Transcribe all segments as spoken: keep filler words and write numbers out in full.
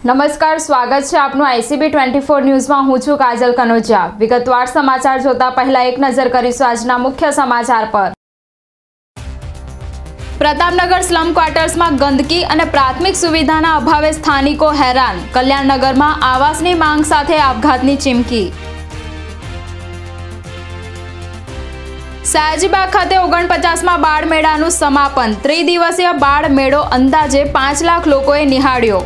નમસ્કાર, સ્વાગત છે આપનું આઈસીબી ટ્વેન્ટી ફોર ન્યૂઝમાં। હું છું કાજલ કનોજા। વિગતવાર સમાચાર જોતા પહેલા એક નજર કરીશું આજના મુખ્ય સમાચાર પર। પ્રતાપનગર સ્લમ ક્વાર્ટર્સમાં ગંદકી અને પ્રાથમિક સુવિધાના અભાવે સ્થાનિકો હેરાન। કલ્યાણનગરમાં આવાસની માંગ સાથે આપઘાતની ચીમકી। સયાજીબાગ ખાતે ઓગણપચાસમાં બાળ મેળાનું સમાપન। ત્રિદિવસીય બાળ મેળો અંદાજે પાંચ લાખ લોકોએ નિહાળ્યો।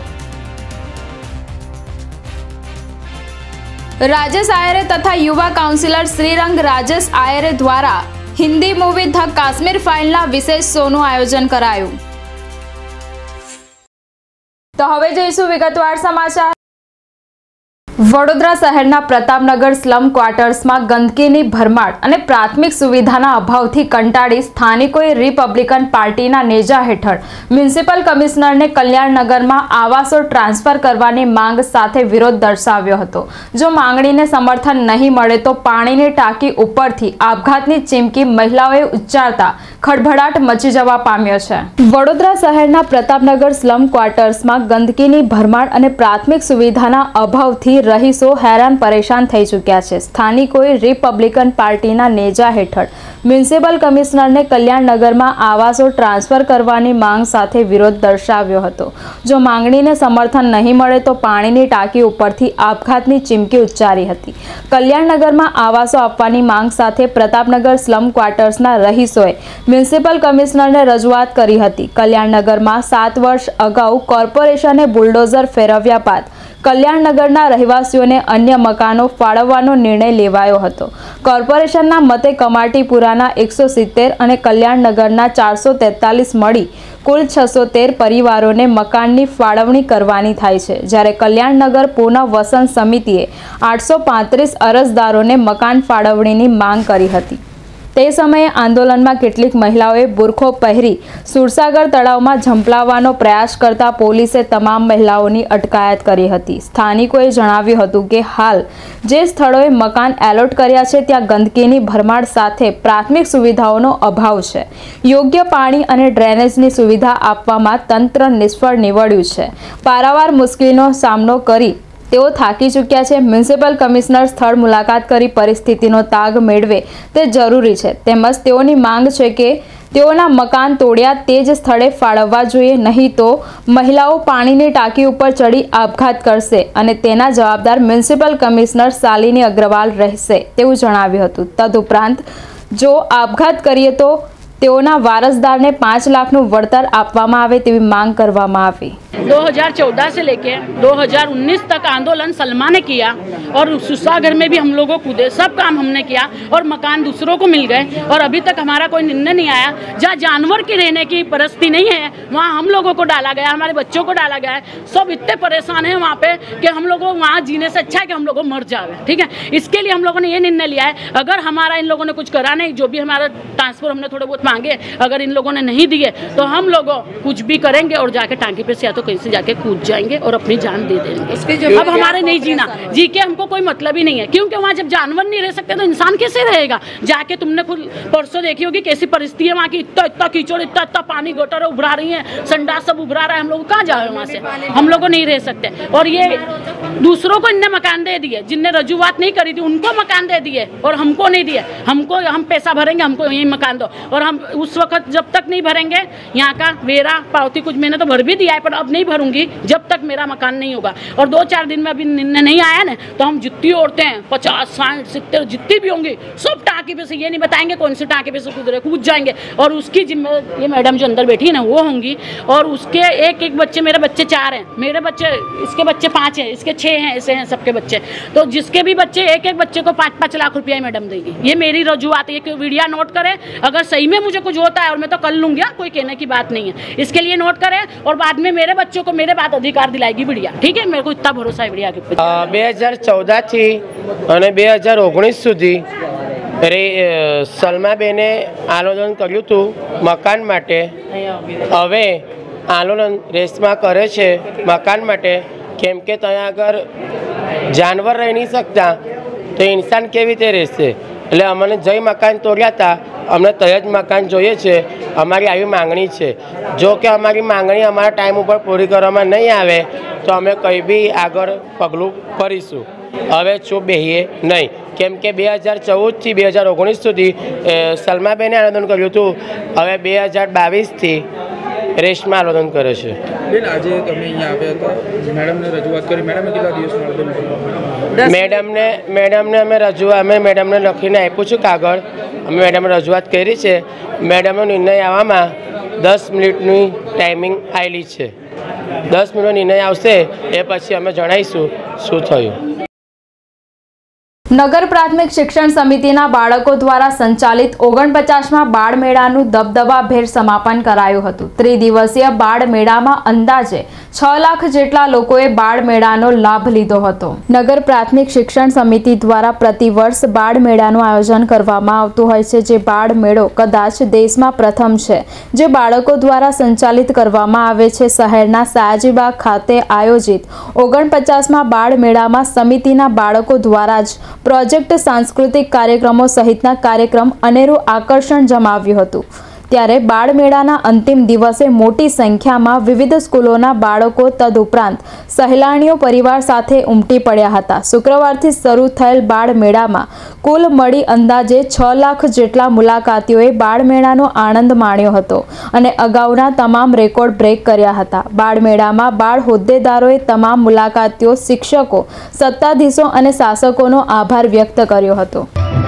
राजेश आयरे तथा युवा काउंसिलर श्रीरंग राजेश आयरे द्वारा हिंदी मूवी ध काश्मीर फाइल विशेष शोનું आयोजन कराયું। तो હવે જોઈશું વિગતવાર સમાચાર। વડોદરા શહેરના પ્રતાપનગર સ્લમ ક્વાર્ટર્સમાં ગંદકીની ભરમાર અને પ્રાથમિક સુવિધાના અભાવથી કંટાળી સ્થાનિકોએ રિપબ્લિકન પાર્ટીના નેજા હેઠળ મ્યુનિસિપલ કમિશનરને કલ્યાણનગરમાં આવાસો ટ્રાન્સફર કરવાની માંગ સાથે વિરોધ દર્શાવ્યો હતો। જો માંગણીને સમર્થન નહીં મળે તો પાણીની ટાંકી ઉપરથી આપઘાતની ચીમકી મહિલાઓએ ઉચ્ચારતા ખળભળાટ મચી જવા પામ્યો છે। વડોદરા શહેરના પ્રતાપનગર સ્લમ ક્વાર્ટર્સમાં ગંદકીની ભરમાર અને પ્રાથમિક સુવિધાના અભાવથી રહીશો હેરાન પરેશાન થઈ ચૂક્યા છે। સ્થાનિકોએ રિપબ્લિકન પાર્ટીના નેજા હેઠળ મ્યુનિસિપલ કમિશનરને કલ્યાણનગરમાં આવાસો ટ્રાન્સફર કરવાની માંગ સાથે વિરોધ દર્શાવ્યો હતો। જો માંગણીને સમર્થન નહીં મળે તો પાણીની ટાંકી ઉપરથી આપઘાતની ચીમકી ઉચ્ચારી હતી। કલ્યાણનગરમાં આવાસો આપવાની માંગ સાથે પ્રતાપનગર સ્લમ ક્વાર્ટર્સના રહીશોએ મ્યુનિસિપલ કમિશનરને રજૂઆત કરી હતી। કલ્યાણનગરમાં સાત વર્ષ અગાઉ કોર્પોરેશને બુલડોઝર ફેરવ્યા બાદ કલ્યાણનગરના રહેવાસીઓને અન્ય મકાનો ફાળવવાનો નિર્ણય લેવાયો હતો। કોર્પોરેશનના મતે કમાટીપુરાના એકસો સિત્તેર અને કલ્યાણનગરના ચારસો તેતાલીસ મળી કુલ છસો તેર પરિવારોને મકાનની ફાળવણી કરવાની થાય છે, જ્યારે કલ્યાણનગર પુનઃવસન સમિતિએ આઠસો પાંત્રીસ અરજદારોને મકાન ફાળવણીની માંગ કરી હતી। તે સમયે આંદોલનમાં કેટલીક મહિલાઓએ બુરખો પહેરી સુરસાગર તળાવમાં ઝંપલાવવાનો પ્રયાસ કરતા પોલીસે તમામ મહિલાઓની અટકાયત કરી હતી। સ્થાનિકોએ જણાવ્યું હતું કે હાલ જે સ્થળોએ મકાન એલોટ કર્યા છે ત્યાં ગંદકીની ભરમાર સાથે પ્રાથમિક સુવિધાઓનો અભાવ છે। યોગ્ય પાણી અને ડ્રેનેજની સુવિધા આપવામાં તંત્ર નિષ્ફળ નીવડ્યું છે। પારાવાર મુશ્કેલીનો સામનો કરી તેઓ થાકી ચૂક્યા છે। મ્યુનિસિપલ કમિશનર સ્થળ મુલાકાત કરી પરિસ્થિતિનો તાગ મેળવે તે જરૂરી છે। તેમજ તેઓની માંગ છે કે તેઓના મકાન તોડ્યા તે જ સ્થળે ફાળવવા જોઈએ, નહીં તો મહિલાઓ પાણીની ટાંકી ઉપર ચડી આપઘાત કરશે અને તેના જવાબદાર મ્યુનિસિપલ કમિશનર શાલિની અગ્રવાલ રહેશે તેવું જણાવ્યું હતું। તદુપરાંત જો આપઘાત કરીએ તો તેઓના વારસદારને पाँच लाख નું વળતર આપવામાં આવે તેવી માંગ કરવામાં આવી। दो हज़ार चौदह से लेके दो हज़ार उन्नीस तक आंदोलन सलमा ने किया और सुसागर में भी हम लोगों कूदे, सब काम हमने किया और मकान दूसरों को मिल गए और अभी तक हमारा कोई निर्णय नहीं आया। जहाँ जानवर की रहने की परिस्थिति नहीं है वहाँ हम लोगों को डाला गया, हमारे बच्चों को डाला गया है। सब इतने परेशान हैं वहाँ पे कि हम लोगों को वहाँ जीने से अच्छा है कि हम लोग मर जाए। ठीक है, इसके लिए हम लोगों ने ये निर्णय लिया है, अगर हमारा इन लोगों ने कुछ करा नहीं, जो भी हमारा ट्रांसफर हमने थोड़े बहुत मांगे, अगर इन लोगों ने नहीं दिए तो हम लोग कुछ भी करेंगे और जाके टांकी पे से या तो कहीं से जाके कूद जाएंगे और अपनी जान दे देंगे। अब हमारे नहीं जीना, जी के हमको कोई मतलब ही नहीं है, क्योंकि वहाँ जब जानवर नहीं रह सकते तो इंसान कैसे रहेगा। जाके तुमने खुद परसों देखी होगी कैसी परिस्थिति है वहाँ की, इतना इतना कीचड़, इतना इतना पानी, गटर उभरा रही है, संडास सब उभरा रहा है, हम लोग कहाँ जाए वहाँ से, हम लोग को नहीं रह सकते। और ये दूसरों को इनने मकान दे दिए, जिनने रजूआत नहीं करी थी उनको मकान दे दिए और हमको नहीं दिए। हमको हम पैसा भरेंगे, हमको यही मकान दो, और हम उस वक्त जब तक नहीं भरेंगे यहाँ का वेरा पावती, कुछ मैंने तो भर भी दिया है पर अब नहीं भरूंगी जब तक मेरा मकान नहीं होगा। और दो चार दिन में अभी निर्णय नहीं आया ना तो हम जितनी औरतें हैं पचास साठ सितर जितनी भी होंगी सब टाँकी पे से, ये नहीं बताएंगे कौन से टाँकी पे से कूद रहे, कूद जाएंगे। और उसकी जिम्मे ये मैडम जो अंदर बैठी है ना वो होंगी, और उसके एक एक बच्चे, मेरे बच्चे चार हैं, मेरे बच्चे, इसके बच्चे पाँच हैं, इसके छः हैं, ऐसे हैं सबके बच्चे। तो जिसके भी बच्चे, एक एक बच्चे को पाँच पाँच लाख रुपया मैडम देगी। ये मेरी रजूआत, ये वीडियो नोट करें, अगर सही में मुझे कुछ होता है और मैं तो कर लूँगी, कोई कहने की बात नहीं है, इसके लिए नोट करें। और बाद में मेरे बच्चों को मेरे बात अधिकार दिलाएगी वीडिया। ठीक है, मेरे को इतना भरोसा है वीडिया के ऊपर। બે હજાર ચૌદહ થી અને બે હજાર ઓગણીસ સુધી રે સલમાબેને આંદોલન કર્યું હતું મકાન માટે। હવે આંદોલન રેસમાં કરે છે મકાન માટે, કેમ કે ત્યાં આગળ જાનવર રહી નહીં શકતા તો ઇન્સાન કેવી રીતે રહેશે। એટલે અમને જઈ મકાન તોડ્યા હતા, અમને તય જ મકાન જોઈએ છે। અમારી આવી માંગણી છે, જો કે અમારી માંગણી અમારા ટાઈમ ઉપર પૂરી કરવામાં નહીં આવે તો અમે કંઈ બી આગળ પગલું ભરીશું. હવે ચૂપ બેહીએ નહીં, કેમ કે બે હજાર ચૌદથી બે હજાર ઓગણીસ સુધી સલમાબેને આંદોલન કર્યું હતું. હવે બે હજાર બાવીસથી રેશમા આંદોલન કરે છે. બેન, આજે તમે અહીંયા આવ્યા હતા, મેડમને રજૂઆત કરી, મેડમે કેટલા દિવસનું આંદોલન કર્યું? મેડમને મેડમને અમે રજૂઆત અમે મેડમને લખીને આપ્યું છું કાગળ. અમે મેડમને રજૂઆત કરી છે. મેડમનો નિર્ણય આવવામાં દસ મિનિટની ટાઈમિંગ આવેલી છે. દસ મિનિટનો નિર્ણય આવશે એ પછી અમે જણાવીશું શું થયું. નગર પ્રાથમિક શિક્ષણ સમિતિના બાળકો દ્વારા સંચાલિત ઓગણપચાસમાં બાળ મેળાનું દબદબાભેર સમાપન કરાયું હતું. ત્રિદિવસીય બાળ મેળામાં અંદાજે છ લાખ જેટલા લોકોએ બાળ મેળાનો લાભ લીધો હતો. નગર પ્રાથમિક શિક્ષણ સમિતિ દ્વારા પ્રતિવર્ષ બાળ મેળાનું આયોજન કરવામાં આવતું હોય છે. જે બાળ મેળો કદાચ દેશમાં પ્રથમ છે, જે બાળકો દ્વારા સંચાલિત કરવામાં આવે છે. શહેરના સયાજીબાગ ખાતે આયોજિત ઓગણપચાસમાં બાળ મેળામાં સમિતિના બાળકો દ્વારા જ પ્રોજેક્ટ, સાંસ્કૃતિક કાર્યક્રમો સહિતના કાર્યક્રમ અનેરું આકર્ષણ જમાવ્યું હતું. ત્યારે બાળ મેળાના અંતિમ દિવસે મોટી સંખ્યામાં વિવિધ સ્કૂલોના બાળકો તદુપરાંત સહેલાણીઓ પરિવાર સાથે ઉમટી પડ્યા હતા. શુક્રવારથી શરૂ થયેલ બાળ મેળામાં કુલ મળી અંદાજે છ લાખ જેટલા મુલાકાતીઓએ બાળ મેળાનો આનંદ માણ્યો હતો અને અગાઉના તમામ રેકોર્ડ બ્રેક કર્યા હતા. બાળ મેળામાં બાળ હોદ્દેદારોએ તમામ મુલાકાતીઓ, શિક્ષકો, સત્તાધીશો અને શાસકોનો આભાર વ્યક્ત કર્યો હતો.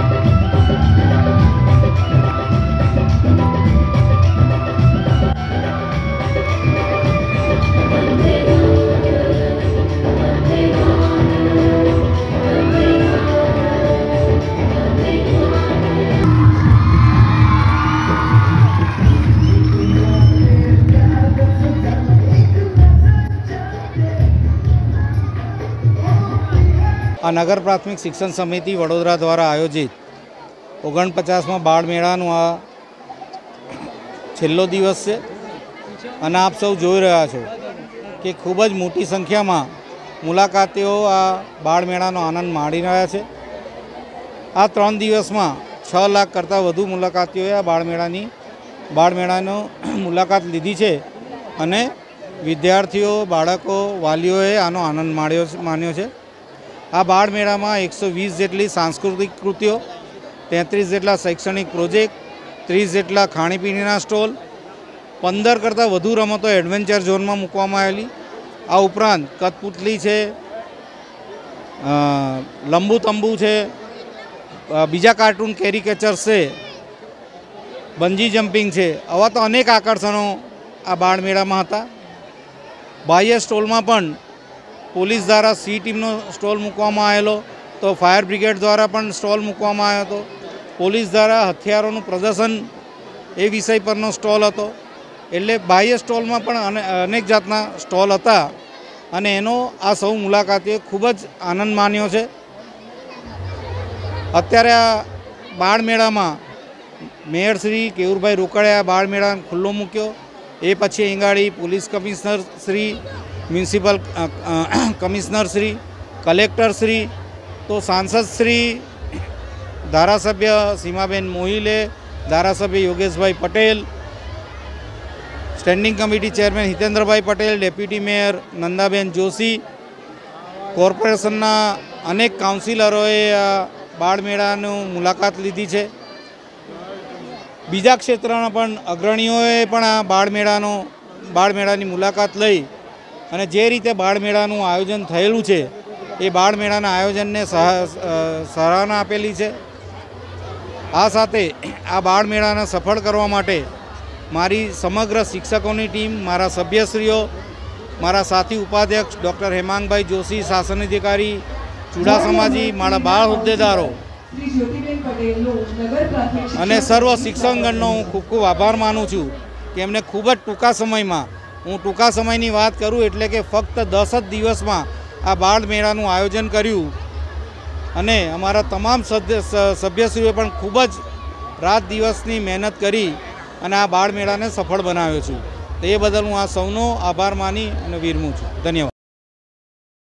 આ નગર પ્રાથમિક શિક્ષણ સમિતિ વડોદરા દ્વારા આયોજિત ઓગણપચાસમાં બાળ મેળાનું આ છેલ્લો દિવસ છે અને આપ સૌ જોઈ રહ્યા છો કે ખૂબ જ મોટી સંખ્યામાં મુલાકાતીઓ આ બાળ મેળાનો આનંદ માણી રહ્યા છે. આ ત્રણ દિવસમાં છ લાખ કરતાં વધુ મુલાકાતીઓએ આ બાળ મેળાની બાળ મેળાનો મુલાકાત લીધી છે અને વિદ્યાર્થીઓ, બાળકો, વાલીઓએ આનો આનંદ માણ્યો માન્યો છે. આ બાળ મેળામાં એકસો વીસ જેટલી સાંસ્કૃતિક કૃતિઓ, તેત્રીસ જેટલા શૈક્ષણિક પ્રોજેક્ટ, ત્રીસ જેટલા ખાણીપીણીના સ્ટોલ, પંદર કરતાં વધુ રમતો એડવેન્ચર ઝોનમાં મૂકવામાં આવેલી. આ ઉપરાંત કઠપુતલી છે, લંબુ તંબુ છે, બીજા કાર્ટૂન કેરિકેચર્સ છે, બંજી જમ્પિંગ છે. આવા તો અનેક આકર્ષણો આ બાળ મેળામાં હતા. બાહ્ય સ્ટોલમાં પણ પોલીસ દ્વારા સી ટીમનો સ્ટોલ મૂકવામાં આવેલો, તો ફાયર બ્રિગેડ દ્વારા પણ સ્ટોલ મૂકવામાં આવ્યો હતો. પોલીસ દ્વારા હથિયારોનું પ્રદર્શન એ વિષય પરનો સ્ટોલ હતો. એટલે બાહ્ય સ્ટોલમાં પણ અનેક જાતના સ્ટોલ હતા અને એનો આ સૌ મુલાકાતીઓએ ખૂબ જ આનંદ માન્યો છે. અત્યારે આ બાળ મેળામાં મેયર શ્રી કેવુરભાઈ રોકડિયા બાળ મેળા ખુલ્લો મૂક્યો. એ પછી અહીંગાડી police commissioner Shri, municipal commissioner Shri, collector Shri, તો સાંસદ શ્રી, ધારાસભ્ય સીમાબેન મોહિલે, ધારાસભ્ય Yogeshbhai Patel, standing committee chairman Hitendrabhai Patel, deputy mayor Nandaben Joshi, કોર્પોરેશનના અનેક કાઉન્સિલરોએ આ બાળ મેળાનું મુલાકાત લીધી છે. બીજા ક્ષેત્રના પણ અગ્રણીઓએ પણ આ બાળ મેળાનો બાળ મેળાની મુલાકાત લઈ અને જે રીતે બાળ મેળાનું આયોજન થયેલું છે એ બાળ મેળાના આયોજનને સરાહના આપેલી છે. આ સાથે આ બાળ મેળાને સફળ કરવા માટે મારી સમગ્ર શિક્ષકોની ટીમ, મારા સભ્યશ્રીઓ, મારા સાથી ઉપાધ્યક્ષ ડૉક્ટર હેમાંગભાઈ જોશી, શાસન અધિકારી ચુડાસમાજી, મારા બાળ હોદ્દેદારો અને સર્વ શિક્ષકગણનો હું ખૂબ ખૂબ આભાર માનું છું કે એમને ખૂબ જ ટૂંકા સમયમાં, હું ટૂંકા સમયની વાત કરું એટલે કે ફક્ત દસ જ દિવસમાં આ બાળ મેળાનું આયોજન કર્યું અને અમારા તમામ સભ્યશ્રીઓએ પણ ખૂબ જ રાત દિવસની મહેનત કરી અને આ બાળ મેળાને સફળ બનાવ્યો છું. તો એ બદલ હું આ સૌનો આભાર માની અને વિરમું છું. ધન્યવાદ.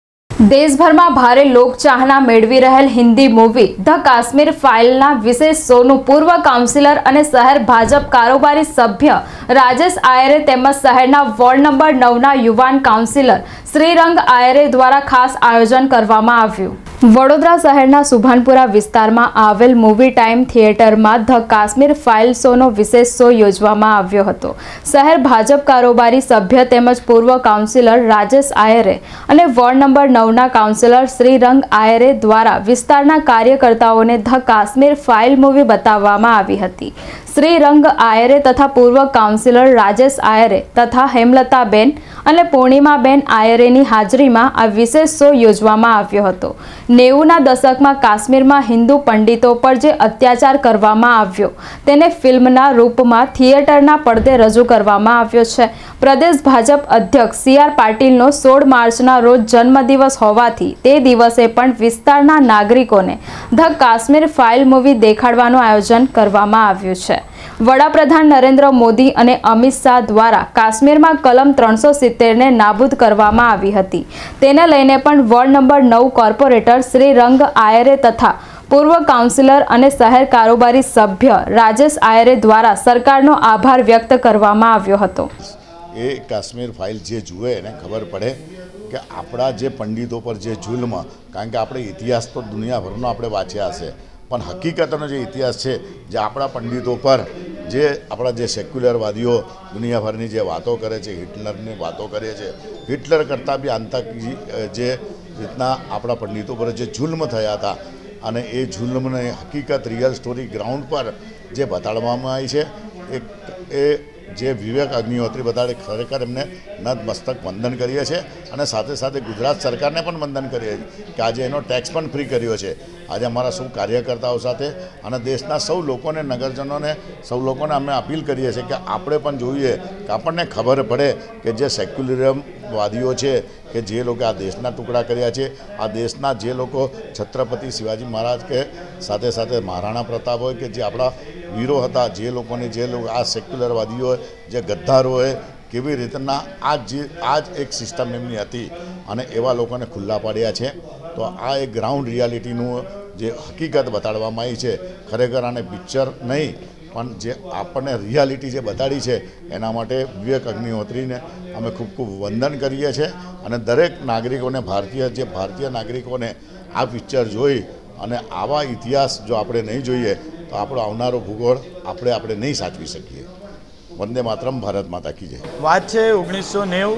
દેશભરમાં ભારે લોકચાહના મેળવી રહેલ હિન્દી મૂવી ધ કાશ્મીર ફાઇલના વિશેષ શોનું પૂર્વ કાઉન્સિલર અને શહેર ભાજપ કારોબારી સભ્ય રાજેશ આયરે તેમજ શહેરના વોર્ડ નંબર નવના યુવાન કાઉન્સિલર શ્રીરંગ આયરે દ્વારા ખાસ આયોજન કરવામાં આવ્યું। વડોદરા શહેરના સુભાનપુરા વિસ્તારમાં આવેલ મૂવી ટાઈમ થિયેટરમાં ધ કાશ્મીર ફાઇલ શોનો વિશેષ શો યોજવામાં આવ્યો હતો। શહેર ભાજપ કારોબારી સભ્ય તેમજ પૂર્વ કાઉન્સિલર રાજેશ આયરે અને વોર્ડ નંબર નવના કાઉન્સિલર શ્રીરંગ આયરે દ્વારા વિસ્તારના કાર્યકર્તાઓને ધ કાશ્મીર ફાઇલ મૂવી બતાવવામાં આવી હતી। શ્રીરંગ આયરે તથા પૂર્વ કાઉન્સિલર રાજેશ આયરે તથા હેમલતાબેન અને પૂર્ણિમાબેન આયરેની હાજરીમાં આ વિશેષ શો યોજવામાં આવ્યો હતો। નેવુંના દશકમાં કાશ્મીરમાં હિન્દુ પંડિતો પર જે અત્યાચાર કરવામાં આવ્યો તેને ફિલ્મના રૂપમાં થિયેટરના પડદે રજૂ કરવામાં આવ્યો છે। પ્રદેશ ભાજપ અધ્યક્ષ સી આર પાટીલનો સોળ માર્ચના રોજ જન્મદિવસ હોવાથી તે દિવસે પણ વિસ્તારના નાગરિકોને ધ કાશ્મીર ફાઇલ મૂવી દેખાડવાનું આયોજન કરવામાં આવ્યું છે। વડાપ્રધાન નરેન્દ્ર મોદી અને અમિત શાહ દ્વારા કાશ્મીરમાં કલમ ત્રણસો સિત્તેરને નાબૂદ કરવામાં આવી હતી। તેને લઈને પણ વોર્ડ નંબર નવ કોર્પોરેટર શ્રીરંગ આયરે તથા પૂર્વ કાઉન્સિલર અને શહેર કારોબારી સભ્ય રાજેશ આયરે દ્વારા સરકારનો આભાર વ્યક્ત કરવામાં આવ્યો હતો। એ કાશ્મીર ફાઇલ જે જુએ એને ખબર પડે કે આપણા જે પંડિતો પર જે જુલ્મ, કારણ કે આપણે ઇતિહાસ તો દુનિયાભરનો આપણે વાંચ્યા હશે, પણ હકીકતનો જે ઇતિહાસ છે જે આપણા પંડિતો પર જે આપણા જે સેક્યુલરવાદીઓ દુનિયાભરની જે વાતો કરે છે, હિટલરની વાતો કરે છે, હિટલર કરતાં બી આંતક જે રીતના આપણા પંડિતો પર જે જુલ્મ થયા હતા અને એ જુલ્મને હકીકત રિયલ સ્ટોરી ગ્રાઉન્ડ પર જે બતાડવામાં આવી છે એક એ જે વિવેક અગ્નિહોત્રી બતાડે ખરેખર એમને નતમસ્તક વંદન કરીએ છીએ અને સાથે સાથે ગુજરાત સરકારને પણ વંદન કરીએ છીએ કે આજે એનો ટેક્સ પણ ફ્રી કર્યો છે। આજે અમારા સૌ કાર્યકર્તાઓ સાથે અને દેશના સૌ લોકોને, નગરજનોને, સૌ લોકોને અમે અપીલ કરીએ છીએ કે આપણે પણ જોઈએ કે આપણને ખબર પડે કે જે સેક્યુલરિઝમવાદીઓ છે કે જે લોકો આ દેશના ટુકડા કર્યા છે, આ દેશના જે લોકો છત્રપતિ શિવાજી મહારાજ કે સાથે સાથે મહારાણા પ્રતાપ હોય કે જે આપણા વીરો હતા, જે લોકોને જે લોકો આ સેક્યુલરવાદીઓ જે ગદ્દારોએ કેવી રીતના આ જે આ જ એક સિસ્ટમ એમની હતી અને એવા લોકોને ખુલ્લા પાડ્યા છે। તો આ એક ગ્રાઉન્ડ રિયાલિટીનું જે હકીકત બતાડવામાં આવી છે, ખરેખર આને પિક્ચર નહીં પણ જે આપણને રિયાલિટી જે બતાડી છે એના માટે વિવેક અગ્નિહોત્રીને અમે ખૂબ ખૂબ વંદન કરીએ છીએ અને દરેક નાગરિકોને, ભારતીય જે ભારતીય નાગરિકોને આ પિક્ચર જોઈ અને આવા ઇતિહાસ જો આપણે નહીં જોઈએ તો આપણો આવનારો ભૂગોળ આપણે આપણે નહીં સાચવી શકીએ। વંદે માતરમ, ભારત માતા કી જય। વાત છે ઓગણીસો નેવું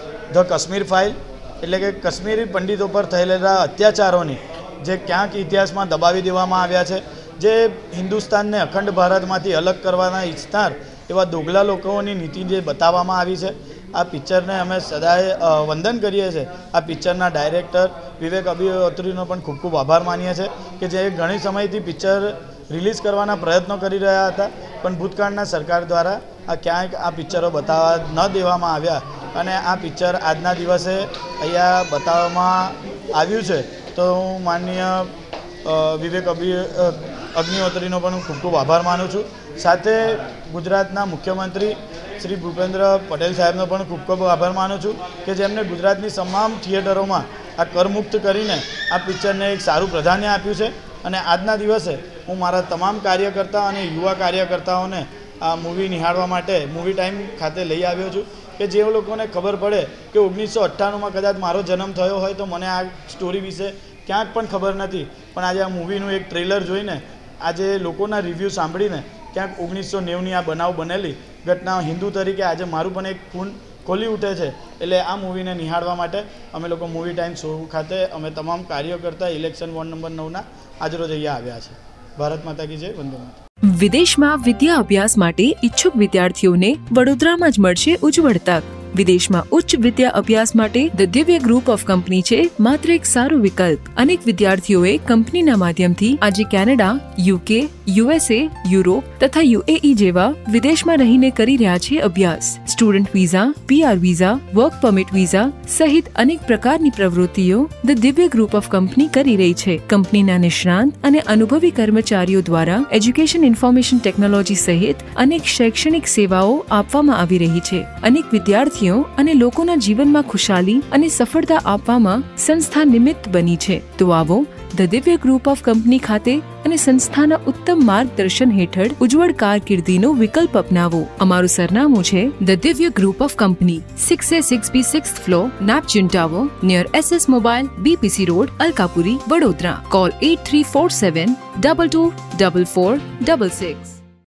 ધ કાશ્મીર ફાઇલ, એટલે કે કાશ્મીરી પંડિતો પર થયેલા અત્યાચારોની જે ક્યાંક ઇતિહાસમાં દબાવી દેવામાં આવ્યા છે, જે હિન્દુસ્તાનને અખંડ ભારતમાંથી અલગ કરવાના ઈચ્છનાર એવા દોગલા લોકોની નીતિ જે બતાવવામાં આવી છે, આ પિક્ચરને અમે સદાય વંદન કરીએ છીએ। આ પિક્ચરના ડાયરેક્ટર વિવેક અગ્નિહોત્રીનો પણ ખૂબ ખૂબ આભાર માનીએ છીએ કે જે ઘણી સમયથી પિક્ચર રિલીઝ કરવાના પ્રયત્નો કરી રહ્યા હતા પણ ભૂતકાળના સરકાર દ્વારા આ ક્યાંક આ પિક્ચરો બતાવવા ન દેવામાં આવ્યા અને આ પિક્ચર આજના દિવસે અહીંયા બતાવવામાં આવ્યું છે। તો હું માનનીય વિવેક અગ્નિહોત્રીનો પણ હું ખૂબ ખૂબ આભાર માનું છું। સાથે ગુજરાતના મુખ્યમંત્રી શ્રી ભૂપેન્દ્ર પટેલ સાહેબનો પણ ખૂબ ખૂબ આભાર માનું છું કે જેમને ગુજરાતની તમામ થિયેટરોમાં આ કરમુક્ત કરીને આ પિક્ચરને એક સારું પ્રાધાન્ય આપ્યું છે અને આજના દિવસે હું મારા તમામ કાર્યકર્તા અને યુવા કાર્યકર્તાઓને આ મૂવી નિહાળવા માટે મૂવી ટાઈમ ખાતે લઈ આવ્યો છું કે જે લોકોને ખબર પડે કે ઓગણીસો અઠ્ઠાણુંમાં કદાચ મારો જન્મ થયો હોય તો મને આ સ્ટોરી વિશે ક્યાંક પણ ખબર નથી, પણ આજે આ મૂવીનું એક ટ્રેલર જોઈને, આજે લોકોના રિવ્યૂ સાંભળીને ક્યાંક ઓગણીસો નેવુંની આ બનાવ બનેલી ઘટના હિન્દુ તરીકે આજે મારું પણ એક ખૂન ખોલી ઉઠે છે। એટલે આ મૂવીને નિહાળવા માટે અમે લોકો મૂવી ટાઈમ શો ખાતે અમે તમામ કાર્યકર્તા ઇલેક્શન વોર્ડ નંબર નવના આજરોજ અહીંયા આવ્યા છે। ભારત માતા કી જય, વંદે માતરમ। વિદેશમાં વિદ્યા અભ્યાસ માટે ઈચ્છુક વિદ્યાર્થીઓને વડોદરામાં જ મળશે ઉજ્જવળ તક। વિદેશમાં ઉચ્ચ વિદ્યા અભ્યાસ માટે the Divya group of company છે માત્ર એક સારો વિકલ્પ। અનેક વિદ્યાર્થીઓએ કંપનીના માધ્યમથી આજે કેનેડા, યુકે, યુએસએ, યુરોપ તથા યુએઈ જેવા વિદેશમાં રહીને કરી રહ્યા છે અભ્યાસ। Student visa, PR visa, work permit visa સહિત અનેક પ્રકારની પ્રવૃત્તિઓ the Divya group of company કરી રહી છે। કંપનીના નિષ્ણાંત અને અનુભવી કર્મચારીઓ દ્વારા એજ્યુકેશન ઇન્ફોર્મેશન ટેકનોલોજી સહિત અનેક શૈક્ષણિક સેવાઓ આપવામાં આવી રહી છે। અનેક વિદ્યાર્થીઓ વિદ્યાર્થીઓ અને લોકોના જીવનમાં ખુશાલી અને સફળતા આપવામાં સંસ્થા નિમિત્ત બની છે. તો આવો the Divya group of company ખાતે અને સંસ્થાના ઉત્તમ માર્ગદર્શન હેઠળ ઉજ્જવળ કારકિર્દીનો વિકલ્પ અપનાવો. અમારું સરનામું છે the Divya group of company, six A six B six floor, Neptune tower, near SS mobile, BPC road, Alkapuri, Vadodara. Call at three four seven double two double four double six.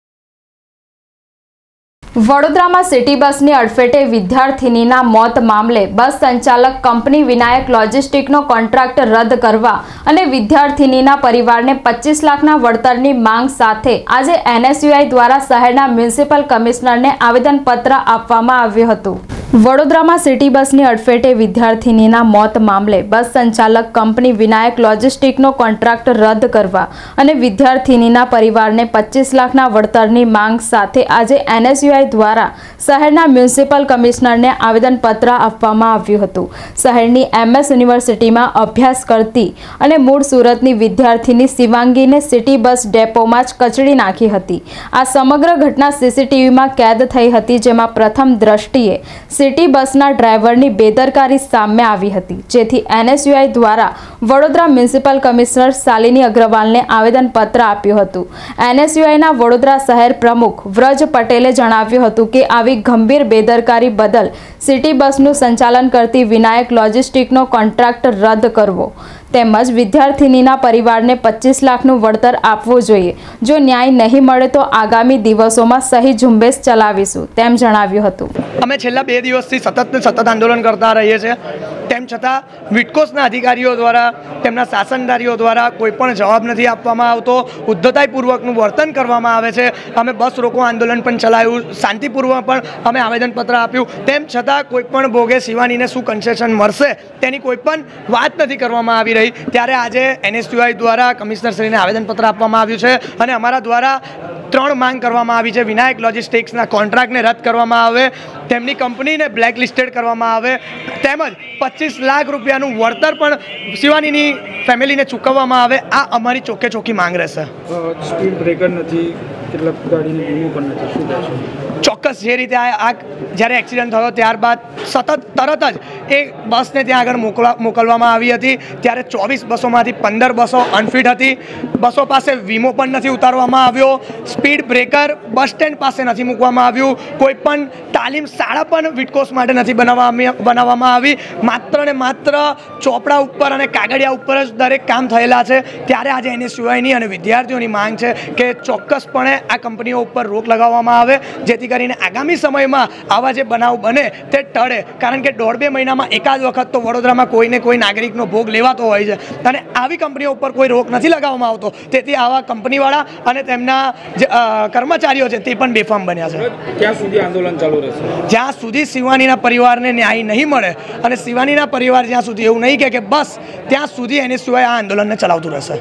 વડોદરામાં સિટી બસની અડફેટે વિદ્યાર્થિનીના મોત મામલે બસ સંચાલક કંપની વિનાયક લોજિસ્ટિકનો કોન્ટ્રાક્ટ રદ કરવા અને વિદ્યાર્થિનીના પરિવારને પચીસ લાખના વળતરની માંગ સાથે આજે એનએસયુઆઈ દ્વારા શહેરના મ્યુનિસિપલ કમિશનરને આવેદનપત્ર આપવામાં આવ્યું હતું. વડોદરામાં સિટી બસની અડફેટે વિદ્યાર્થિનીના મોત મામલે બસ સંચાલક કંપની વિનાયક લોજિસ્ટિકનો કોન્ટ્રાક્ટ રદ કરવા અને વિદ્યાર્થિનીના પરિવારને પચીસ લાખના વળતરની માંગ સાથે આજે એનએસયુઆઈ દ્વારા શહેરના મ્યુનિસિપલ કમિશનરને આવેદનપત્ર આપવામાં આવ્યું હતું. શહેરની એમએસ યુનિવર્સિટીમાં અભ્યાસ કરતી અને મૂળ સુરતની વિદ્યાર્થિની શિવાંગીને સિટી બસ ડેપોમાં જ કચડી નાખી હતી. આ સમગ્ર ઘટના સીસીટીવીમાં કેદ થઈ હતી, જેમાં પ્રથમ દ્રષ્ટિએ સિટી બસના ડ્રાઈવરની બેદરકારી સામે આવી હતી, જેથી એનએસયુઆઈ દ્વારા વડોદરા મ્યુનિસિપલ કમિશનર શાલિની અગ્રવાલને આવેદનપત્ર આપ્યું હતું. એનએસયુઆઈના વડોદરા શહેર પ્રમુખ વ્રજ પટેલે જણાવ્યું હતું કે આવી ગંભીર બેદરકારી બદલ સિટી બસનું સંચાલન કરતી વિનાયક લોજિસ્ટિકનો કોન્ટ્રાક્ટ રદ કરવો તેમજ વિદ્યાર્થિનીના પરિવારને પચીસ લાખનું વળતર આપવું જોઈએ. જો ન્યાય નહીં મળે તો આગામી દિવસોમાં સહી ઝુંબેશ ચલાવીશું તેમ જણાવ્યું હતું. અમે છેલ્લા બે દિવસથી સતત સતત આંદોલન કરતા રહીએ છીએ, તેમ છતાં વિટકોસના અધિકારીઓ દ્વારા, તેમના શાસનદારીઓ દ્વારા કોઈ પણ જવાબ નથી આપવામાં આવતો. ઉદ્ધતાઈપૂર્વકનું વર્તન કરવામાં આવે છે. અમે બસ રોકો આંદોલન પણ ચલાવ્યું, શાંતિપૂર્વક પણ અમે આવેદનપત્ર આપ્યું, તેમ છતાં કોઈ પણ ભોગે શિવાનીને શું કન્સેશન મળશે તેની કોઈ પણ વાત નથી કરવામાં આવી રહી. ત્યારે આજે એનએસયુઆઈ દ્વારા કમિશનરશ્રીને આવેદનપત્ર આપવામાં આવ્યું છે અને અમારા દ્વારા ત્રણ માંગ કરવામાં આવી છે. વિનાયક લોજિસ્ટિક્સના કોન્ટ્રાક્ટને રદ કરવામાં આવે, તેમની કંપનીને બ્લેક લિસ્ટેડ કરવામાં આવે, તેમજ પચીસ લાખ રૂપિયાનું વળતર પણ શિવાનીની ફેમિલીને ચૂકવવામાં આવે. આ અમારી ચોખ્ખે ચોખ્ખી માંગ રહેશે. સ્પીડ બ્રેકર નથી, કેટલાક ગાડીની વીમો પણ નથી, શું કહેશો? ચોક્કસ જે રીતે આ જ્યારે એક્સિડન્ટ થયો ત્યારબાદ સતત તરત જ એ બસને ત્યાં આગળ મોકલા મોકલવામાં આવી હતી. ત્યારે ચોવીસ બસોમાંથી પંદર બસો અનફિટ હતી. બસો પાસે વીમો પણ નથી ઉતારવામાં આવ્યો. સ્પીડ બ્રેકર બસ સ્ટેન્ડ પાસે નથી મૂકવામાં આવ્યું. કોઈ પણ તાલીમ શાળા પણ વિટકોસ માટે નથી બનાવવામાં બનાવવામાં આવી. માત્ર ને માત્ર ચોપડા ઉપર અને કાગળિયા ઉપર જ દરેક કામ થયેલા છે. ત્યારે આજે એનએસયુઆઈની અને વિદ્યાર્થીઓની માંગ છે કે ચોક્કસપણે આ કંપનીઓ ઉપર રોક લગાવવામાં આવે, જેથી કરીને આગામી સમયમાં આવા જે બનાવ બને તે ટળે. કારણ કે દોઢ બે મહિનામાં એકાદ વખત તો વડોદરામાં કોઈને કોઈ નાગરિકનો ભોગ લેવાતો હોય છે અને આવી કંપનીઓ ઉપર કોઈ રોક નથી લગાવવામાં આવતો. તેથી આવા કંપનીવાળા અને તેમના જે કર્મચારીઓ છે તે પણ બેફામ બન્યા છે. ક્યાં સુધી આંદોલન ચાલુ રહેશે? જ્યાં સુધી શિવાનીના પરિવારને ન્યાય નહીં મળે અને શિવાનીના પરિવાર જ્યાં સુધી એવું નહીં કહે કે બસ, ત્યાં સુધી એનએસયુઆઈ આ આંદોલનને ચલાવતું રહેશે.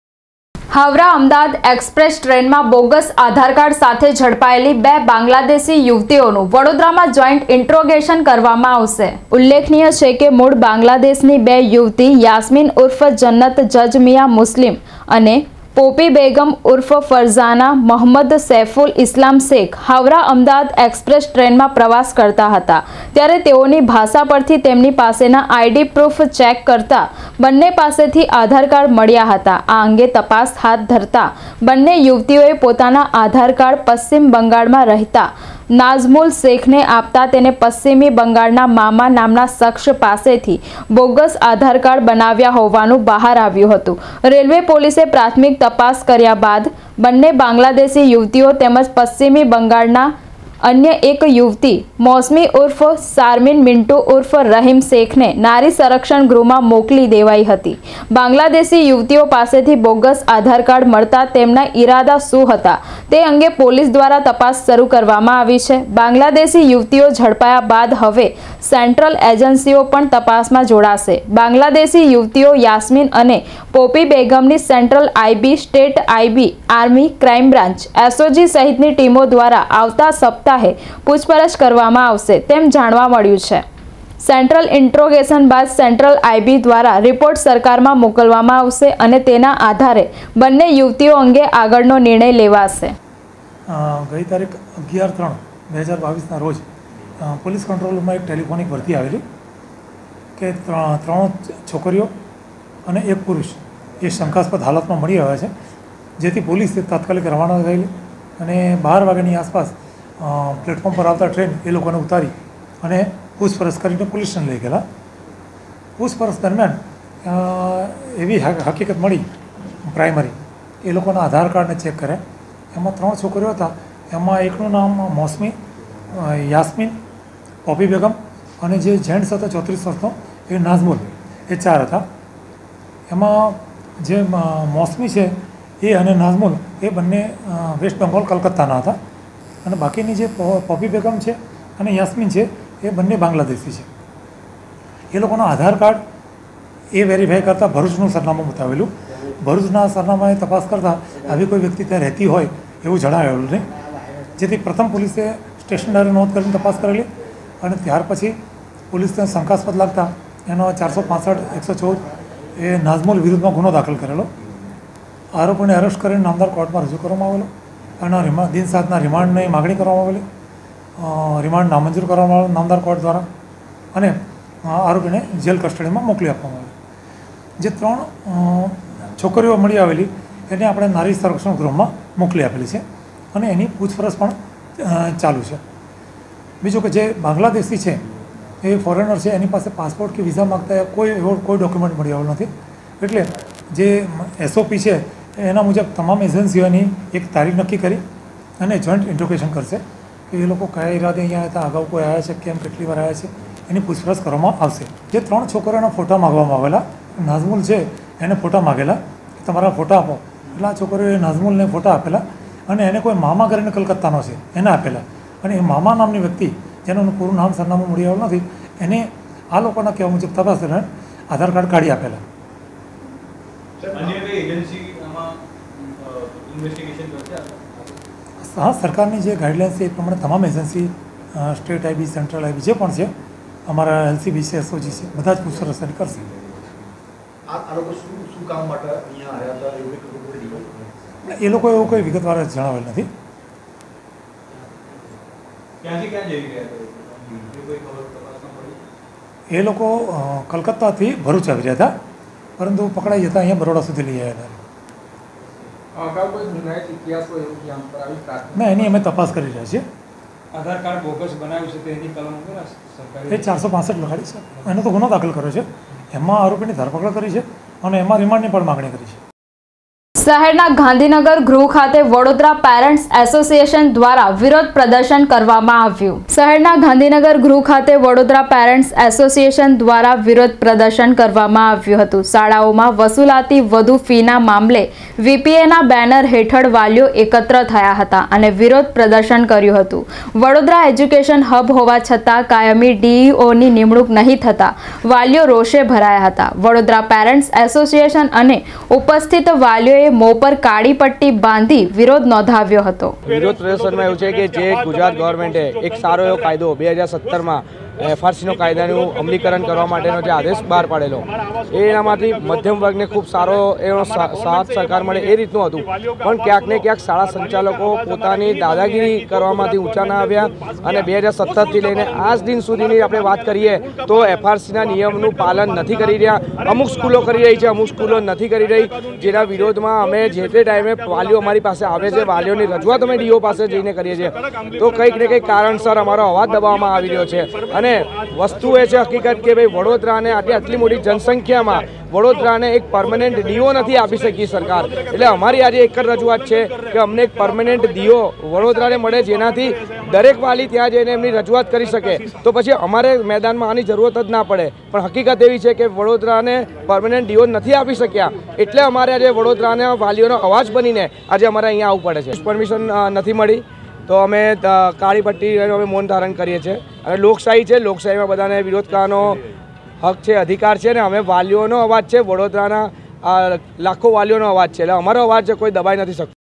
હાવરા અમદાવાદ એક્સપ્રેસ ટ્રેનમાં બોગસ આધાર કાર્ડ સાથે ઝડપાયેલી બે બાંગ્લાદેશી યુવતીઓનું વડોદરામાં જોઈન્ટ ઇન્ટ્રોગેશન કરવામાં આવશે. ઉલ્લેખનીય છે કે મૂળ બાંગ્લાદેશની બે યુવતી યાસ્મીન ઉર્ફ જન્નત જજમિયા મુસ્લિમ અને પોપી બેગમ ઉર્ફ ફરઝાના મોહમ્મદ સૈફુલ ઇસ્લામ શેખ હાવરા અમદાવાદ એક્સપ્રેસ ટ્રેનમાં પ્રવાસ કરતા હતા. ત્યારે તેઓની ભાષા પરથી તેમની પાસેના આઈડી પ્રૂફ ચેક કરતા બંને પાસેથી આધાર કાર્ડ મળ્યા હતા. આ અંગે તપાસ હાથ ધરતા બંને યુવતીઓએ પોતાના આધાર કાર્ડ પશ્ચિમ બંગાળમાં રહેતા નાઝમુલ શેખને આપતા તેને પશ્ચિમી બંગાળના મામા નામના શખ્સ પાસેથી બોગસ આધાર કાર્ડ બનાવ્યા હોવાનું બહાર આવ્યું હતું. રેલવે પોલીસે પ્રાથમિક તપાસ કર્યા બાદ બંને બાંગ્લાદેશી યુવતીઓ તેમજ પશ્ચિમી બંગાળના અન્ય એક યુવતી મોસમી ઉર્ફ શારમીન મિન્ટુ ઉર્ફ રહીમ શેખને નારી સંરક્ષણ ગૃહમાં મોકલી દેવાઈ હતી. બાંગ્લાદેશી યુવતીઓ પાસેથી બોગસ આધાર કાર્ડ મળતા તેમના ઈરાદા શું હતા તે અંગે પોલીસ દ્વારા તપાસ શરૂ કરવામાં આવી છે. બાંગ્લાદેશી યુવતીઓ ઝડપાયા બાદ હવે સેન્ટ્રલ એજન્સીઓ પણ તપાસમાં જોડાશે. બાંગ્લાદેશી યુવતીઓ યાસ્મીન અને પોપી બેગમની central IB, state IB, army, crime branch, SOG સહિતની ટીમો દ્વારા આવતા સપ્તાહે પૂછપરછ કરવામાં આવશે તેમ જાણવા મળ્યું છે. સેન્ટ્રલ ઇન્ટ્રોગેશન બાદ સેન્ટ્રલ આઈબી દ્વારા રિપોર્ટ સરકારમાં મોકલવામાં આવશે અને તેના આધારે બંને યુવતીઓ અંગે આગળનો નિર્ણય લેવાશે. ગઈ તારીખ અગિયાર ત્રણ બે હજાર બાવીસના રોજ પોલીસ કંટ્રોલ રૂમમાં એક ટેલિફોનિક ભરતી આવેલી કે ત્રણ ત્રણ છોકરીઓ અને એક પુરુષ એ શંકાસ્પદ હાલતમાં મળી આવ્યા છે, જેથી પોલીસ તાત્કાલિક રવાના થયેલી અને બાર વાગ્યાની આસપાસ પ્લેટફોર્મ પર આવતા ટ્રેન એ લોકોને ઉતારી અને પૂછપરછ કરીને પોલીસ સ્ટેશન લઈ ગયેલા. પૂછપરછ દરમિયાન એવી હકીકત મળી પ્રાઇમરી એ લોકોના આધાર કાર્ડને ચેક કર્યા. એમાં ત્રણ છોકરીઓ હતા. એમાં એકનું નામ મોસમી, યાસ્મીન, પોપી બેગમ અને જે જેન્ટ્સ હતો ચોત્રીસ વર્ષનો એ નાઝમુલ, એ ચાર હતા. એમાં જે મોસમી છે એ અને નાઝમુલ એ બંને વેસ્ટ બેંગોલ કલકત્તાના હતા અને બાકીની જે પોપી બેગમ છે અને યાસ્મીન છે એ બંને બાંગ્લાદેશી છે. એ લોકોના આધાર કાર્ડ એ વેરીફાઈ કરતાં ભરૂચનું સરનામું બતાવેલું. ભરૂચના સરનામાએ તપાસ કરતાં આવી કોઈ વ્યક્તિ ત્યાં રહેતી હોય એવું જણાવેલું નહીં, જેથી પ્રથમ પોલીસે સ્ટેશનદારે નોંધ કરીને તપાસ કરેલી અને ત્યાર પછી પોલીસને શંકાસ્પદ લાગતા એનો ચારસો પાસઠ એકસો ચૌદ એ નાઝમુલ વિરુદ્ધમાં ગુનો દાખલ કરેલો. આરોપીને અરેસ્ટ કરીને નામદાર કોર્ટમાં રજૂ કરવામાં આવેલો અને રિમાન્ડ દિન સાતના રિમાન્ડની માગણી કરવામાં આવેલી. રિમાન્ડ નામંજૂર કરવામાં આવેલો નામદાર કોર્ટ દ્વારા અને આરોપીને જેલ કસ્ટડીમાં મોકલી આપવામાં આવેલી. જે ત્રણ છોકરીઓ મળી આવેલી એને આપણે નારી સંરક્ષણ ગૃહમાં મોકલી આપેલી છે અને એની પૂછપરછ પણ ચાલુ છે. બીજું કે જે બાંગ્લાદેશી છે એ ફોરેનર છે, એની પાસે પાસપોર્ટ કે વિઝા માગતા કોઈ એવો કોઈ ડોક્યુમેન્ટ મળી આવેલો નથી. એટલે જે એસઓપી છે એના મુજબ તમામ એજન્સીઓની એક તારીખ નક્કી કરી અને જોઈન્ટ ઇન્ટ્રોગેશન કરશે કે એ લોકો કયા ઈરાદે અહીંયા હતા, અગાઉ કોઈ આવ્યા છે, કેમ, કેટલી વાર આવ્યા છે, એની પૂછપરછ કરવામાં આવશે. જે ત્રણ છોકરીઓના ફોટા માગવામાં આવેલા, નાઝમુલ છે એને ફોટા માગેલા કે તમારા ફોટા આપો, એટલે આ છોકરીઓએ નાઝમુલને ફોટા આપેલા અને એને કોઈ મામા કરીને કલકત્તાનો છે એને આપેલા અને એ મામા નામની વ્યક્તિ જેનું પૂરું નામ સરનામું મળી આવ્યું નથી એને આ લોકોના કહેવા મુજબ તપાસ દરમિયાન આધાર કાર્ડ કાઢી આપેલા. હા, સરકારની જે ગાઈડલાઇન્સ છે એ પ્રમાણે તમામ agency, state IB, central IB જે પણ છે, અમારા એલસીબી છે, એસઓજી છે, બધા જ પૂછપરછ કરશે. એ લોકો એવું કોઈ વિગતવાર જણાવેલ નથી. એ લોકો કલકત્તાથી ભરૂચ આવી રહ્યા હતા, પરંતુ પકડાઈ જતા અહીંયા બરોડા સુધી લઈ આવ્યા. ના, એની અમે તપાસ કરી રહ્યા છીએ. આધાર કાર્ડ બોગસ બનાવ્યું છે તેની કલમ એ ચારસો પાસઠ લગાડી છે, એનો તો ગુનો દાખલ કર્યો છે, એમાં આરોપીની ધરપકડ કરી છે અને એમાં રિમાન્ડની પણ માગણી કરી છે. શહેરના ગાંધીનગર ગૃહ ખાતે વડોદરા પેરેન્ટ્સ એસોસિએશન દ્વારા વિરોધ પ્રદર્શન કરવામાં આવ્યું. શહેરના ગાંધીનગર ગૃહ ખાતે વડોદરા પેરેન્ટ્સ એસોસિએશન દ્વારા વિરોધ પ્રદર્શન કરવામાં આવ્યું હતું. શાળાઓમાં વસૂલાતી વધુ ફીના મામલે વીપીએના બેનર હેઠળ વાલીઓ એકત્ર થયા હતા અને વિરોધ પ્રદર્શન કર્યું હતું. વડોદરા એજ્યુકેશન હબ હોવા છતાં કાયમી ડીઈઓની નિમણૂક નહીં થતા વાલીઓ રોષે ભરાયા હતા. વડોદરા પેરેન્ટ્સ એસોસિએશન અને ઉપસ્થિત વાલીઓએ મોં પર કાળી પટ્ટી બાંધી વિરોધ નોંધાવ્યો હતો. વિરોધ પ્રદર્શનમાં એવું છે કે જે ગુજરાત ગવર્મેન્ટે એક સારો એવો કાયદો બે હજાર સત્તરમાં એફઆરસીનો કાયદાનું અમલીકરણ કરવા માટેનો જે આદેશ બહાર પાડેલો એ એનામાંથી મધ્યમ વર્ગને ખૂબ સારો એનો સાથ સહકાર મળે એ રીતનું હતું. પણ ક્યાંક ને ક્યાંક શાળા સંચાલકો પોતાની દાદાગીરી કરવામાંથી ઊંચા ના આવ્યા અને બે હજાર સત્તરથી લઈને આજ દિન સુધીની આપણે વાત કરીએ તો એફઆરસીના નિયમનું પાલન નથી કરી રહ્યા. અમુક સ્કૂલો કરી રહી છે, અમુક સ્કૂલો નથી કરી રહી, જેના વિરોધમાં અમે જે તે ટાઈમે વાલીઓ અમારી પાસે આવે છે, વાલીઓની રજૂઆત અમે ડીઓ પાસે જઈને કરીએ છીએ. તો કંઈક ને કંઈક કારણસર અમારો અવાજ દબાવવામાં આવી રહ્યો છે. અને વસ્તુ એ છે હકીકત કે ભાઈ વડોદરાને આટલી આટલી મોટી જનસંખ્યામાં વડોદરાને એક પરમનન્ટ ડીઓ નથી આપી શકી સરકાર. એટલે અમારી આજે એક જ રજૂઆત છે કે અમને એક પરમનન્ટ ડીઓ વડોદરાને મળે, જેનાથી દરેક વાલી ત્યાં જઈને એમની રજૂઆત કરી શકે. તો પછી અમારે મેદાનમાં આની જરૂરત જ ના પડે. પણ હકીકત એવી છે કે વડોદરાને પરમનન્ટ ડીઓ નથી આપી શક્યા, એટલે અમારે આજે વડોદરાના વાલીઓનો અવાજ બનીને આજે અમારે અહીંયા આવવું પડે છે. પરમિશન નથી મળી તો અમે કાળી પટ્ટી અમે મૌન ધારણ કરીએ છીએ. અને લોકશાહી છે, લોકશાહીમાં બધાને વિરોધ કરવાનો હક છે, અધિકાર છે, ને અમે વાલીઓનો અવાજ છે, વડોદરાના લાખો વાલીઓનો અવાજ છે, એટલે અમારો અવાજ છે, કોઈ દબાઈ નથી શકતો.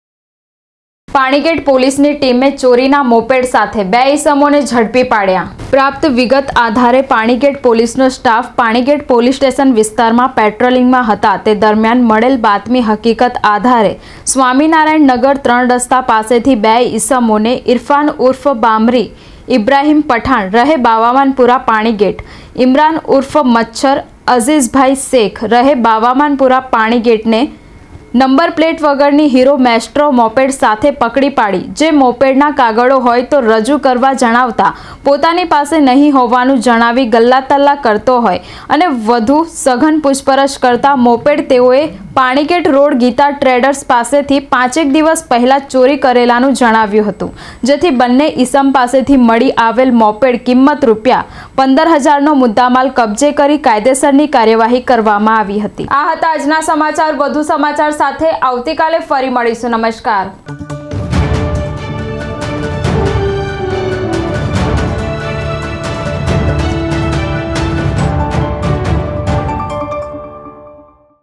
પાણીગેટ પોલીસની ટીમે ચોરીના મોપેડ સાથે બે ઈસમોને ઝડપી પાડ્યા. પ્રાપ્ત વિગત આધારે પાણીગેટ પોલીસનો સ્ટાફ પાણીગેટ પોલીસ સ્ટેશન વિસ્તારમાં પેટ્રોલિંગમાં હતા તે દરમિયાન મળેલ બાતમી હકીકત આધારે સ્વામિનારાયણ નગર ત્રણ રસ્તા પાસેથી બે ઈસમોને ઇરફાન ઉર્ફ બામરી, इब्राहिम पठान रहे बावामानपुरा पाणीगेट, इमरान उर्फ मच्छर अजीजभाई शेख रहे बावामानपुरा पाणीगेट ने नंबर प्लेट वगરની હીરો મેસ્ટ્રો મોપેડ સાથે પકડી પાડી, જે મોપેડના કાગળો હોય તો રજૂ કરવા જણાવતા પોતાની પાસે નહીં હોવાનું જણાવી ગલ્લા તલ્લા કરતો હોય અને વધુ સઘન પૂછપરછ કરતા મોપેડ તેઓએ પાણીગેટ રોડ ગીતા ટ્રેડર્સ પાસેથી પાંચેક દિવસ પહેલા ચોરી કરેલાનું જણાવ્યું હતું, જેથી બંને ઈસમ પાસેથી મળી આવેલ મોપેડ કિંમત રૂપિયા પંદર હજારનો મુદ્દામાલ કબજે કરી કાયદેસરની કાર્યવાહી કરવામાં આવી હતી। આ હતા આજના સમાચાર। વધુ સમાચાર સાથે આવતીકાલે ફરી મળીશું। નમસ્કાર।